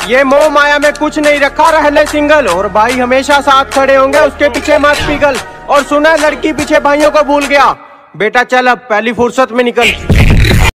ये मोह माया में कुछ नहीं रखा, रहले सिंगल। और भाई हमेशा साथ खड़े होंगे, उसके पीछे मत पिघल। और सुना लड़की पीछे भाइयों को भूल गया, बेटा चल अब पहली फुर्सत में निकल।